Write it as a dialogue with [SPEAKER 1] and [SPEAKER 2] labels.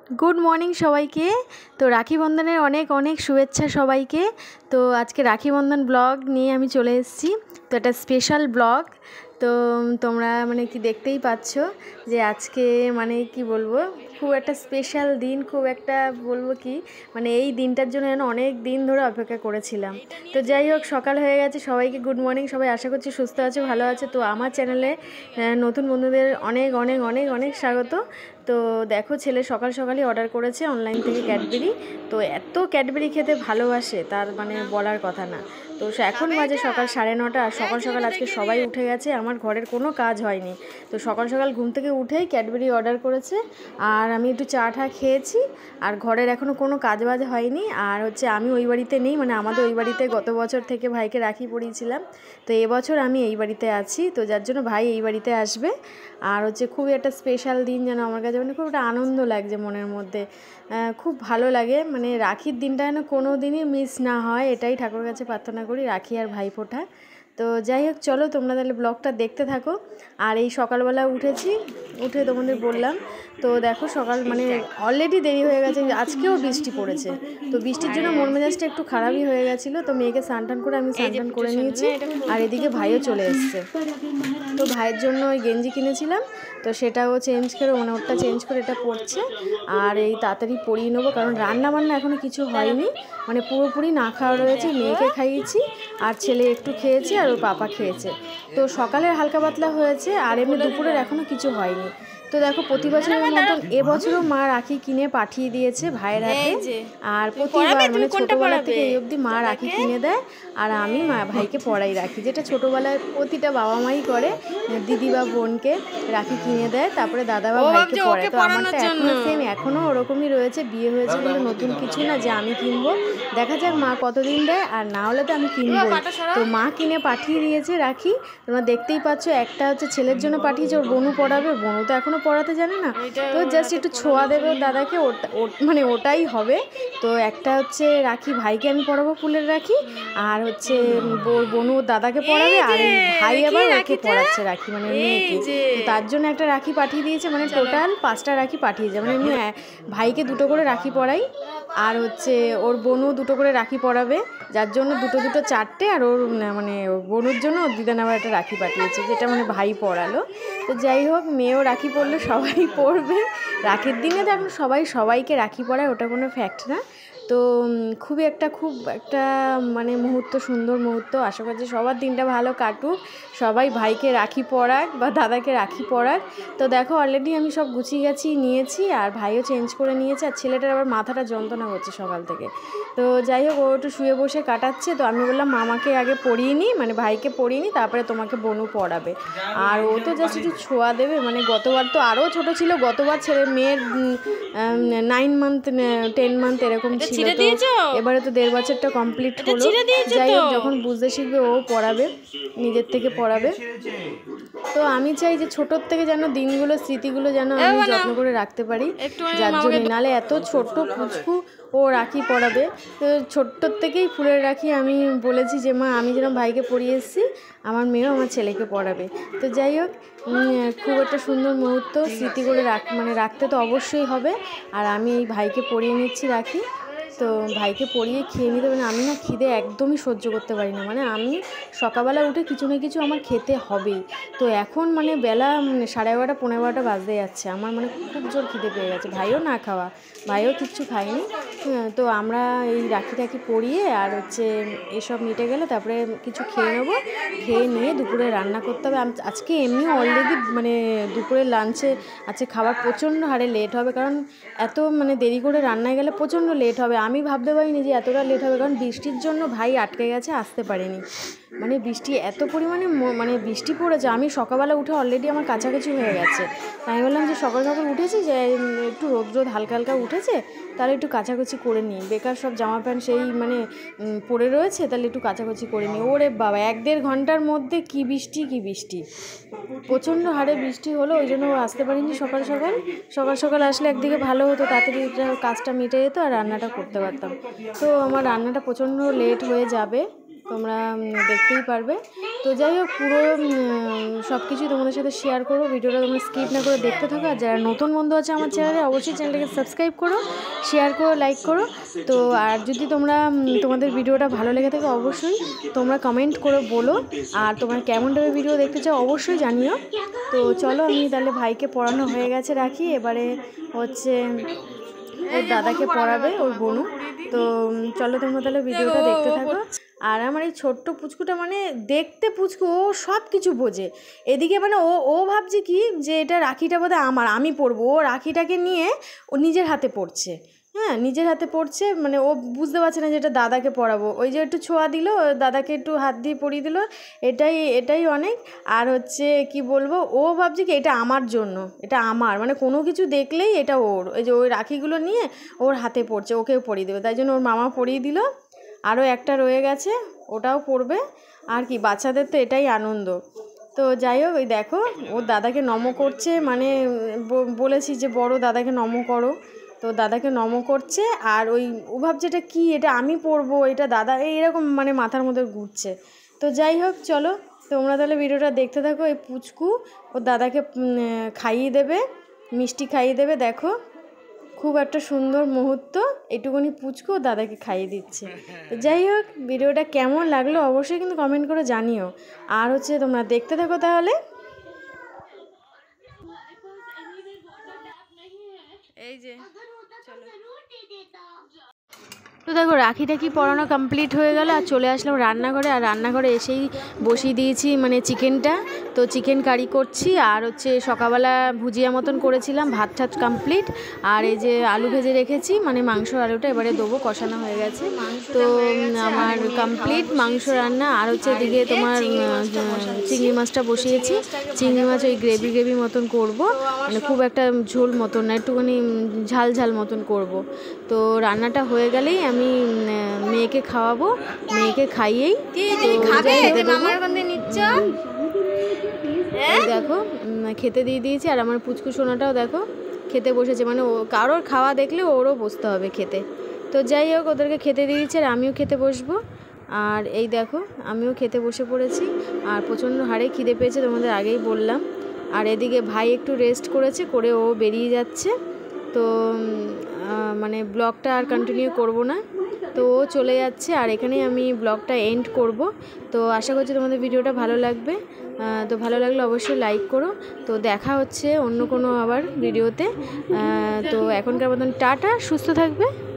[SPEAKER 1] Good morning सबाइके। तो राखी बंधनेर अनेक अनेक शुभेच्छा सबाइके। तो आज के राखी बंधन ब्लग निये आमी चले एसेछि। तो एटा स्पेशल ब्लग। तो तोमरा माने कि देखतेई पाচ্ছো जे आज के माने कि बोलबो खूब एक स्पेशल दिन, खूब एक बोलबो कि माने এই দিনটার জন্য যেন অনেক দিন ধরে অপেক্ষা করেছিলাম। তো যাই হোক সকাল হয়ে গেছে, সবাইকে গুড মর্নিং। সবাই আশা করছি সুস্থ আছে, ভালো আছে। তো আমার চ্যানেলে নতুন বন্ধুদের অনেক অনেক অনেক অনেক স্বাগত। তো দেখো ছেলে সকাল সকালই অর্ডার করেছে অনলাইন থেকে ক্যাডবেরি। তো এত ক্যাডবেরি খেতে ভালোবাসে তার মানে বলার কথা না। তো এখন বাজে সকাল 9:30। আর সকাল সকাল আজকে সবাই উঠে গেছে, আমার ঘরের কোনো কাজ হয়নি। তো সকাল সকাল ঘুম থেকে উঠেই ক্যাডবেরি অর্ডার করেছে। আর আমি একটু চা টা খেয়েছি। আর ঘরের এখনও কোনো কাজ বাজ হয়নি। আর হচ্ছে আমি ওই বাড়িতে নেই, মানে আমাদের ওই বাড়িতে গত বছর থেকে ভাইকে রাখি পরিয়েছিলাম। তো এবছর আমি এই বাড়িতে আছি, তো যার জন্য ভাই এই বাড়িতে আসবে। আর হচ্ছে খুবই একটা স্পেশাল দিন যেন আমার কাছে, মানে খুব একটা আনন্দ লাগছে মনের মধ্যে, খুব ভালো লাগে। মানে রাখির দিনটা যেন কোনো দিনই মিস না হয়, এটাই ঠাকুরের কাছে প্রার্থনা করি, রাখি আর ভাইফোঁটা। তো যাই হোক চলো তোমরা তাহলে ব্লগটা দেখতে থাকো। আর এই সকালবেলা উঠেছি, উঠে তোমাদের বললাম। তো দেখো সকাল মানে অলরেডি দেরি হয়ে গেছে, আজকেও বৃষ্টি পড়েছে। তো বৃষ্টির জন্য মন মেজাজটা একটু খারাপই হয়ে গেছিলো। তো মেয়েকে স্নান টান করে আমি স্নান টান করে নিয়েছি। আর এদিকে ভাইও চলে এসছে। তো ভাইয়ের জন্য ওই গেঞ্জি কিনেছিলাম, তো সেটাও চেঞ্জ করে মানে ওটা চেঞ্জ করে এটা পরছে। আর এই তাড়াতাড়ি পরিয়ে নেবো, কারণ রান্না বান্না এখনও কিছু হয়নি, মানে পুরোপুরি না খাওয়া রয়েছে। মেয়েকে খাইয়েছি আর ছেলে একটু খেয়েছে আর ওর পাপা খেয়েছে। তো সকালের হালকা পাতলা হয়েছে, আর এমনি দুপুরের এখনও কিছু হয়নি। তো দেখো প্রতি বছরের মতন এবছরও মা রাখি কিনে পাঠিয়ে দিয়েছে ভাইয়ের হাতে। আর প্রতিবার মানে ছোটোবেলা থেকে এই অবধি মা রাখি কিনে দেয়, আর আমি ভাইকে পরাই রাখি, যেটা ছোটোবেলায় প্রতিটা বাবা মাই করে, দিদি বা বোনকে রাখি কিনে দেয়, তারপরে দাদা বা ভাইকে পরায়। তো আমারটা এখনও সেম, এখনও ওরকমই রয়েছে। বিয়ে হয়েছে বলে নতুন কিছু না যে আমি কিনবো, দেখা যাক মা কতদিন দেয়, আর না হলে তো আমি কিনবো। তো মা কিনে পাঠিয়ে দিয়েছে রাখি, তোমরা দেখতেই পাচ্ছ। একটা হচ্ছে ছেলের জন্য পাঠিয়েছে, ওর বোনু পড়াবে, বোনু তো এখনও পড়াতে জানে না, তো জাস্ট একটু ছোঁয়া দেবে ওর দাদাকে, মানে ওটাই হবে। তো একটা হচ্ছে রাখি ভাইকে আমি পরাবো ফুলের রাখি, আর হচ্ছে বোনু ওর দাদাকে পরাবে, আর ভাই আবার ওকে পড়াচ্ছে রাখি মানে মেয়েকে। তো তার জন্য একটা রাখি পাঠিয়ে দিয়েছে, মানে টোটাল 5টা রাখি পাঠিয়েছে। মানে এমনি ভাইকে 2টো করে রাখি পরাই, আর হচ্ছে ওর বোনু 2টো করে রাখি পরাবে, যার জন্য 2টো 4টে। আর ওর মানে বোনুর জন্য ওর দিদান আবার একটা রাখি পাঠিয়েছে, যেটা মানে ভাই পরালো। তো যাই হোক মেয়েও রাখি পরলে সবাই পরবে। রাখির দিনে তো এখন সবাই সবাইকে রাখি পরায়, ওটা কোনো ফ্যাক্ট না। তো খুব একটা মানে মুহূর্ত, সুন্দর মুহূর্ত। আশা করছি সবার দিনটা ভালো কাটুক, সবাই ভাইকে রাখি পরাক বা দাদাকে রাখি পরাক। তো দেখো অলরেডি আমি সব গুছিয়ে গাছিয়ে নিয়েছি, আর ভাইও চেঞ্জ করে নিয়েছে। আর ছেলেটার আবার মাথাটা যন্ত্রণা করছে সকাল থেকে। তো যাই হোক ও একটু শুয়ে বসে কাটাচ্ছে। তো আমি বললাম মামাকে আগে পরিয়ে নিই, মানে ভাইকে পরিয়ে নিই, তারপরে তোমাকে বোনু পড়াবে। আর ও তো জাস্ট একটু ছোঁয়া দেবে, মানে গতবার তো আরও ছোটো ছিল, গতবার মেয়ের 9 মান্থ 10 মান্থ এরকম ছিল। তো এবারে তো 1.5 বছরটা কমপ্লিট হলো। যাই হোক যখন বুঝতে শিখবে ও পড়াবে, নিজের থেকে পড়াবে। তো আমি চাই যে ছোটোর থেকে যেন দিনগুলো, স্মৃতিগুলো যেন আমি যত্ন করে রাখতে পারি, যার জন্য নালে এত ছোট্ট পুচকু ও রাখি পরাবে। তো ছোট্টোর থেকেই ফুলের রাখি আমি বলেছি যে মা আমি যেরকম ভাইকে পরিয়ে এসেছি, আমার মেয়েও আমার ছেলেকে পরাবে। তো যাই হোক খুব একটা সুন্দর মুহূর্ত, স্মৃতি করে রাখতে তো অবশ্যই হবে। আর আমি এই ভাইকে পরিয়ে নিচ্ছি রাখি। তো ভাইকে পরিয়ে খেয়ে নিতে হবে। আমি না খিদে একদমই সহ্য করতে পারি না, মানে আমি সকালবেলা উঠে কিছু না কিছু আমার খেতে হবেই। তো এখন মানে বেলা 11:30 11:15 বাজতে যাচ্ছে, আমার মানে খুব জোর খিদে পেয়ে গেছে। ভাইও না খাওয়া, ভাইও কিচ্ছু খায়নি। তো আমরা এই রাখি পরিয়ে আর হচ্ছে এসব মিটে গেলে তারপরে কিছু খেয়ে নেবো। খেয়ে নিয়ে দুপুরে রান্না করতে হবে। আজকে এমনি অলরেডি মানে দুপুরের লাঞ্চে আজকে খাবার প্রচণ্ড হারে লেট হবে, কারণ এত মানে দেরি করে রান্নায় গেলে প্রচণ্ড লেট হবে। আমি ভাবতে পারিনি যে এতটা লেট হবে, কারণ বৃষ্টির জন্য ভাই আটকে গেছে, আসতে পারেনি। মানে বৃষ্টি এত পরিমাণে মানে বৃষ্টি পড়েছে, আমি সকালবেলা উঠে অলরেডি আমার কাছাকাছি হয়ে গেছে। তাই আমি বললাম যে সকাল সকাল উঠেছি, যে একটু রোদ হালকা হালকা উঠেছে, তাহলে একটু কাচাকুচি করে নিই। বেকার সব জামা প্যান্ট সেই মানে পড়ে রয়েছে, তাহলে একটু কাচাকুচি করে নিই। ওরে বাবা 1-1.5 ঘন্টার মধ্যে কি বৃষ্টি, প্রচণ্ড হারে বৃষ্টি হলো। ওই জন্য আসতে পারিনি সকাল সকাল আসলে একদিকে ভালো হতো, তাড়াতাড়ি কাজটা মিটে যেত আর রান্নাটা করতে পারতাম। তো আমার রান্নাটা প্রচণ্ড লেট হয়ে যাবে। তোমরা দেখতেই পারবে। তো যাই হোক, পুরো সব কিছুই তোমাদের সাথে শেয়ার করো। ভিডিওটা তোমরা স্কিপ না করে দেখতে থাকো। আর যারা নতুন বন্ধু আছে আমার চ্যানেলে, অবশ্যই চ্যানেলটাকে সাবস্ক্রাইব করো, শেয়ার করো, লাইক করো। তো আর যদি তোমরা তোমাদের ভিডিওটা ভালো লেগে থাকে অবশ্যই তোমরা কমেন্ট করে বলো, আর তোমরা কেমন টাইপের ভিডিও দেখতে চাও অবশ্যই জানিও। তো চলো, আমি তাহলে ভাইকে পড়ানো হয়ে গেছে রাখি, এবারে হচ্ছে ওর দাদাকে পড়াবে ওর বোনু। তো চলো তোমরা তাহলে ভিডিওটা দেখতে থাকো। আর আমার এই ছোট্ট পুচকুটা মানে দেখতে পুচকু, ও সব কিছু বোঝে। এদিকে মানে ও ভাবছে কি যে এটা রাখিটা বোধহয় আমি পরবো, ও রাখিটাকে নিয়ে ও নিজের হাতে পড়ছে। হ্যাঁ, নিজের হাতে পড়ছে, মানে ও বুঝতে পারছে না যে এটা দাদাকে পরাবো। ওই যে একটু ছোঁয়া দিল, দাদাকে একটু হাত দিয়ে পরিয়ে দিল, এটাই অনেক। আর হচ্ছে কি বলবো, ও ভাবছে কি এটা আমার জন্য, এটা আমার, মানে কোনো কিছু দেখলেই এটা ওর। ওই যে ওই রাখিগুলো নিয়ে ওর হাতে পড়ছে, ওকেও পরিয়ে দেবে, তাই জন্য ওর মামা পরিয়ে দিল। আরও একটা রয়ে গেছে, ওটাও পড়বে। আর কি, বাচ্চাদের তো এটাই আনন্দ। তো যাই হোক, ওই দেখো ওর দাদাকে নম করছে, মানে বলেছি যে বড় দাদাকে নম করো, তো দাদাকে নম করছে। আর ও ভাবছে এটা কী, এটা আমি পরবো, এটা দাদা, এইরকম মানে মাথার মধ্যে ঘুরছে। তো যাই হোক, চলো তোমরা তাহলে ভিডিওটা দেখতে থাকো। এই পুচকু ওর দাদাকে খাইয়ে দেবে, মিষ্টি খাইয়ে দেবে। দেখো খুব একটা সুন্দর মুহূর্ত, এটুকুনি পুচকু দাদাকে খাইয়ে দিচ্ছে। তো যাই হোক, ভিডিওটা কেমন লাগলো অবশ্যই কিন্তু কমেন্ট করে জানিও। আর হচ্ছে তোমরা দেখতে থাকো তাহলে। এই যে চলো, তো দেখো রাখিটা কি পরানো কমপ্লিট হয়ে গেল, আর চলে আসলাম রান্নাঘরে। আর রান্নাঘরে এসেই বসিয়ে দিয়েছি মানে চিকেনটা। তো চিকেন কারি করছি, আর হচ্ছে সকালবেলা ভুজিয়া মতন করেছিলাম, ভাত ঠাত কমপ্লিট। আর এই যে আলু ভেজে রেখেছি, মানে মাংস আলুটা এবারে দেবো, কষানো হয়ে গেছে। তো আমার কমপ্লিট মাংস রান্না। আর হচ্ছে এদিকে তোমার চিংড়ি মাছটা বসিয়েছি। চিংড়ি মাছ ওই গ্রেভি মতন করব, মানে খুব একটা ঝোল মতন না, একটুখানি ঝাল মতন করব। তো রান্নাটা হয়ে গেলেই আমি মেয়েকে খাওয়াবো, মেয়েকে খাইয়েই দেখো খেতে দিয়ে দিয়েছি। আর আমার পুচকু সোনাটাও দেখো খেতে বসেছে, মানে ও কারোর খাওয়া দেখলে ওরও বসতে হবে খেতে। তো যাই হোক, ওদেরকে খেতে দিয়েছি আর আমিও খেতে বসবো। আর এই দেখো আমিও খেতে বসে পড়েছি, আর প্রচণ্ড হারে খিদে পেয়েছে, তোমাদের আগেই বললাম। আর এদিকে ভাই একটু রেস্ট করেছে, করে ও বেরিয়ে যাচ্ছে। তো মানে ব্লগটা আর কন্টিনিউ করব না, তো ও চলে যাচ্ছে। আর এখানেই আমি ব্লগটা এন্ড করব। তো আশা করছি তোমাদের ভিডিওটা ভালো লাগবে। তো ভালো লাগলে অবশ্যই লাইক করো। তো দেখা হচ্ছে অন্য কোনো আবার ভিডিওতে। তো এখনকার মতন টাটা, সুস্থ থাকবে।